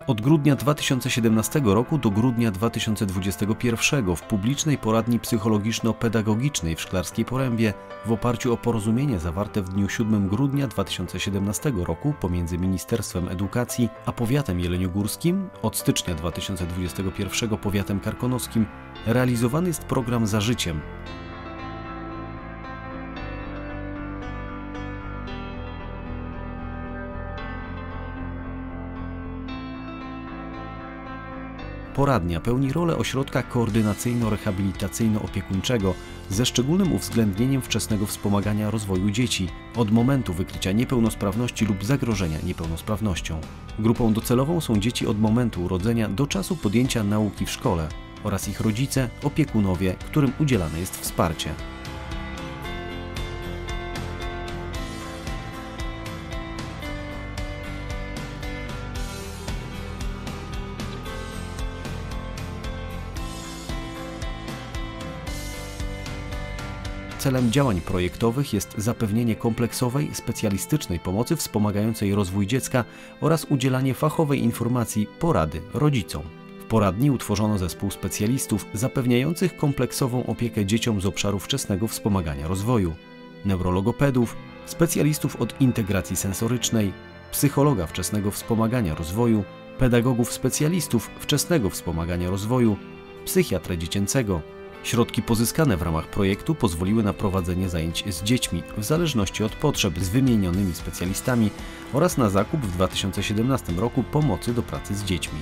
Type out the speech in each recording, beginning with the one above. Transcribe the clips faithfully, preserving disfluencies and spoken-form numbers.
Od grudnia dwa tysiące siedemnastego roku do grudnia dwa tysiące dwudziestego pierwszego w publicznej poradni psychologiczno-pedagogicznej w Szklarskiej Porębie w oparciu o porozumienie zawarte w dniu siódmego grudnia dwa tysiące siedemnastego roku pomiędzy Ministerstwem Edukacji a Powiatem jeleniogórskim, od stycznia dwa tysiące dwudziestego pierwszego Powiatem karkonoskim, realizowany jest program Za Życiem. Poradnia pełni rolę ośrodka koordynacyjno-rehabilitacyjno-opiekuńczego ze szczególnym uwzględnieniem wczesnego wspomagania rozwoju dzieci od momentu wykrycia niepełnosprawności lub zagrożenia niepełnosprawnością. Grupą docelową są dzieci od momentu urodzenia do czasu podjęcia nauki w szkole oraz ich rodzice, opiekunowie, którym udzielane jest wsparcie. Celem działań projektowych jest zapewnienie kompleksowej, specjalistycznej pomocy wspomagającej rozwój dziecka oraz udzielanie fachowej informacji, porady rodzicom. W poradni utworzono zespół specjalistów zapewniających kompleksową opiekę dzieciom z obszaru wczesnego wspomagania rozwoju, neurologopedów, specjalistów od integracji sensorycznej, psychologa wczesnego wspomagania rozwoju, pedagogów specjalistów wczesnego wspomagania rozwoju, psychiatrę dziecięcego. Środki pozyskane w ramach projektu pozwoliły na prowadzenie zajęć z dziećmi w zależności od potrzeb z wymienionymi specjalistami oraz na zakup w dwa tysiące siedemnastym roku pomocy do pracy z dziećmi.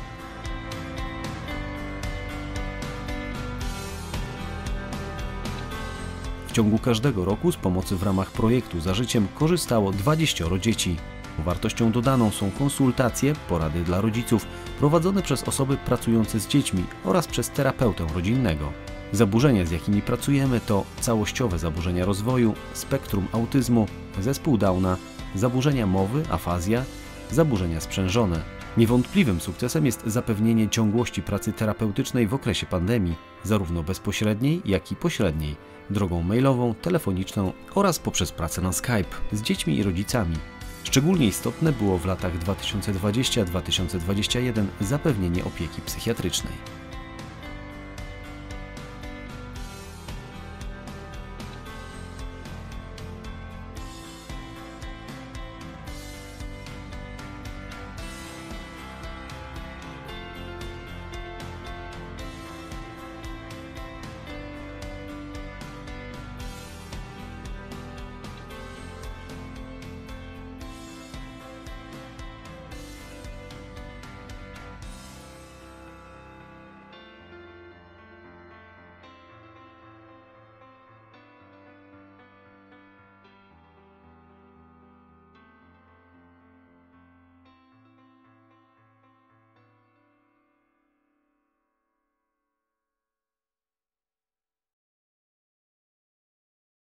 W ciągu każdego roku z pomocy w ramach projektu Za Życiem korzystało dwadzieścia dzieci. Wartością dodaną są konsultacje, porady dla rodziców prowadzone przez osoby pracujące z dziećmi oraz przez terapeutę rodzinnego. Zaburzenia, z jakimi pracujemy, to całościowe zaburzenia rozwoju, spektrum autyzmu, zespół Downa, zaburzenia mowy, afazja, zaburzenia sprzężone. Niewątpliwym sukcesem jest zapewnienie ciągłości pracy terapeutycznej w okresie pandemii, zarówno bezpośredniej, jak i pośredniej, drogą mailową, telefoniczną oraz poprzez pracę na Skype z dziećmi i rodzicami. Szczególnie istotne było w latach dwa tysiące dwudziestym do dwa tysiące dwudziestego pierwszego zapewnienie opieki psychiatrycznej.